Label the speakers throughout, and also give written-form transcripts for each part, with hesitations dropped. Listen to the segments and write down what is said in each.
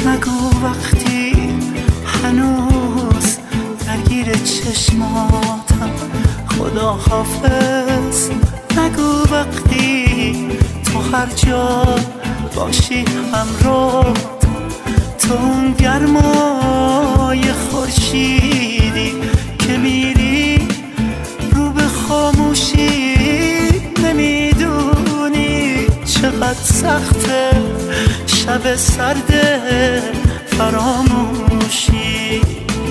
Speaker 1: نگو وقتی هنوز درگیر چشماتم خدا حافظ. نگو وقتی تو هر جا باشی همراه، تو اون گرمای خورشیدی که میری رو به خاموشی. نمیدونی چقدر سخته شب سرد فراموشی.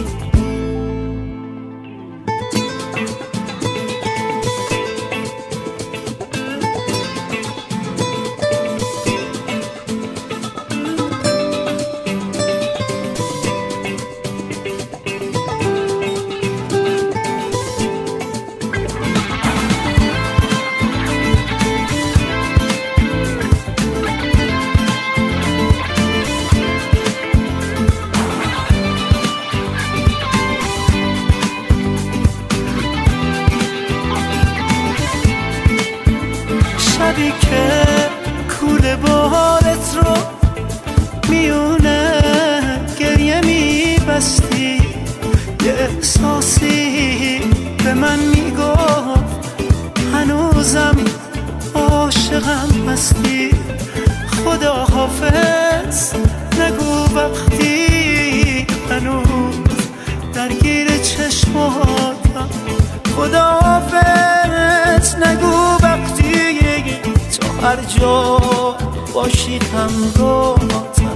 Speaker 1: شبی که کوله بارت رو میونه گریه میبستی، یه احساسی به من میگفت هنوزم عاشقم هستی. خدا حافظ. نگو وقتی هنوز درگیر چشماتم خدا حافظ. نگو وقتی تو هر جا باشی همراهتم.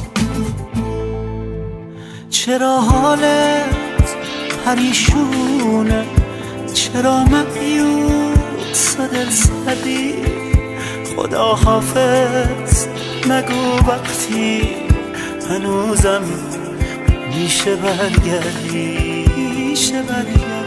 Speaker 1: چرا حالت پریشونه، چرا مایوس و دل زدی؟ خدا حافظ. نگو وقتی هنوزم میشه برگردی، میشه برگردی.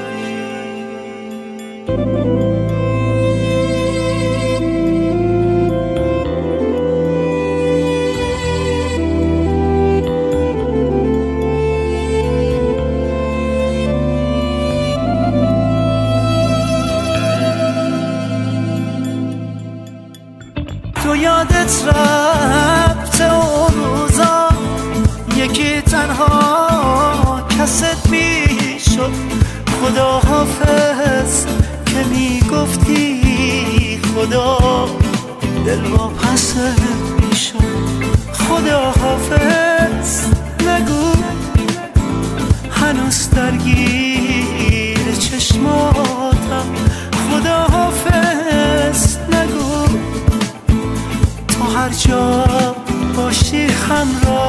Speaker 1: تو یادت رفته اون روزا یکی تنها کست میشد. خدا حافظ که میگفتی خدا دل واپس میشد. خدا حافظ. نگو هنوز درگیر چشماتم خدا حافظ. نگو هر جا باشی همراه